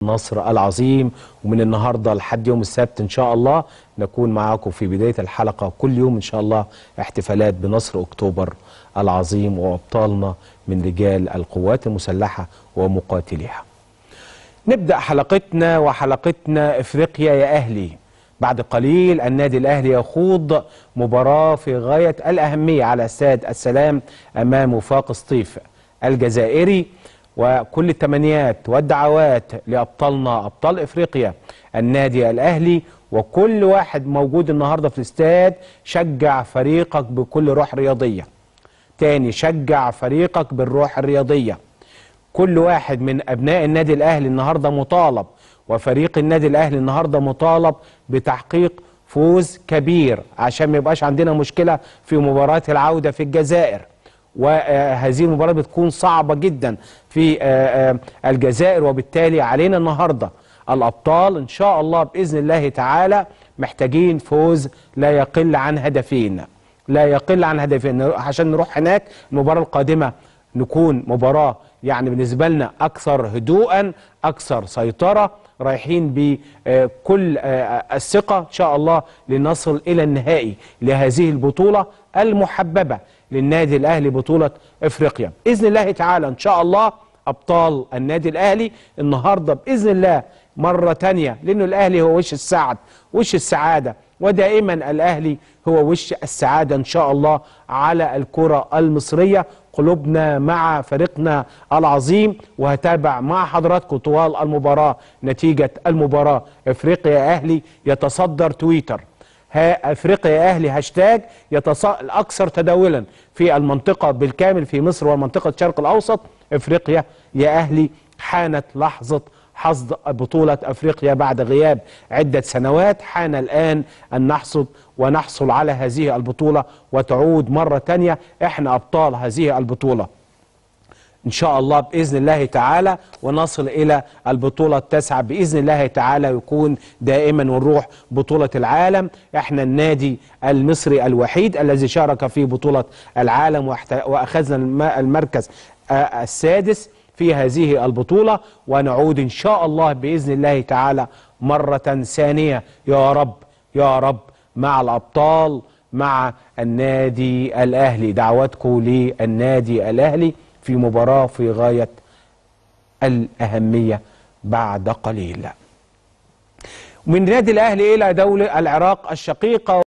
النصر العظيم. ومن النهارده لحد يوم السبت ان شاء الله نكون معاكم في بدايه الحلقه كل يوم ان شاء الله احتفالات بنصر اكتوبر العظيم وابطالنا من رجال القوات المسلحه ومقاتليها. نبدا حلقتنا افريقيا يا اهلي. بعد قليل النادي الاهلي يخوض مباراه في غايه الاهميه على استاد السلام امام وفاق سطيف الجزائري، وكل التمنيات والدعوات لأبطالنا أبطال إفريقيا النادي الأهلي. وكل واحد موجود النهاردة في الاستاد شجع فريقك بكل روح رياضية. تاني، شجع فريقك بالروح الرياضية. كل واحد من أبناء النادي الأهلي النهاردة مطالب، وفريق النادي الأهلي النهاردة مطالب بتحقيق فوز كبير عشان ما يبقاش عندنا مشكلة في مباراة العودة في الجزائر. وهذه المباراة بتكون صعبة جدا في الجزائر، وبالتالي علينا النهاردة الأبطال إن شاء الله بإذن الله تعالى محتاجين فوز لا يقل عن هدفين، عشان نروح هناك المباراة القادمة نكون مباراة يعني بالنسبة لنا أكثر هدوءا أكثر سيطرة، رايحين بكل الثقة إن شاء الله لنصل إلى النهائي لهذه البطولة المحببة للنادي الأهلي، بطولة إفريقيا بإذن الله تعالى. إن شاء الله أبطال النادي الأهلي النهاردة بإذن الله مرة تانية، لأنه الأهلي هو وش السعادة، ودائما الأهلي هو وش السعادة إن شاء الله على الكرة المصرية. قلوبنا مع فريقنا العظيم، وهتابع مع حضراتكم طوال المباراة نتيجة المباراة. إفريقيا يا أهلي يتصدر تويتر، افريقيا يا اهلي هاشتاج الاكثر تداولا في المنطقه بالكامل في مصر ومنطقه الشرق الاوسط. افريقيا يا اهلي، حانت لحظه حصد بطوله افريقيا بعد غياب عده سنوات. حان الان ان نحصل على هذه البطوله وتعود مره ثانيه. احنا ابطال هذه البطوله إن شاء الله بإذن الله تعالى، ونصل إلى البطولة التاسعة بإذن الله تعالى، ويكون دائما ونروح بطولة العالم. احنا النادي المصري الوحيد الذي شارك في بطولة العالم وأخذنا المركز السادس في هذه البطولة، ونعود إن شاء الله بإذن الله تعالى مرة ثانية يا رب يا رب مع الأبطال مع النادي الأهلي. دعواتكم للنادي الأهلي في مباراة في غاية الأهمية بعد قليل. من النادي الأهلي إلى دولة العراق الشقيقة.